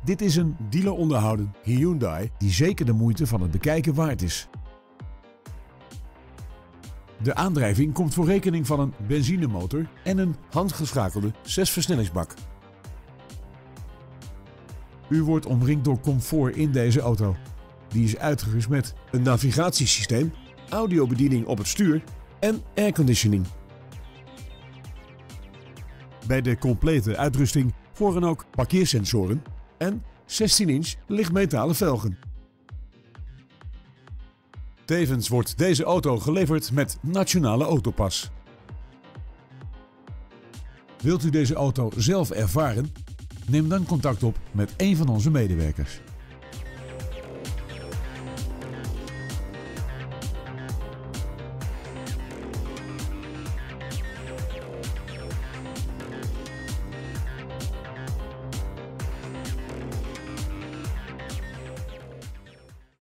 Dit is een dealer onderhouden Hyundai die zeker de moeite van het bekijken waard is. De aandrijving komt voor rekening van een benzinemotor en een handgeschakelde 6-versnellingsbak. U wordt omringd door comfort in deze auto. Die is uitgerust met een navigatiesysteem, audiobediening op het stuur en airconditioning. Bij de complete uitrusting horen ook parkeersensoren en 16-inch lichtmetalen velgen. Tevens wordt deze auto geleverd met Nationale Autopas. Wilt u deze auto zelf ervaren? Neem dan contact op met een van onze medewerkers.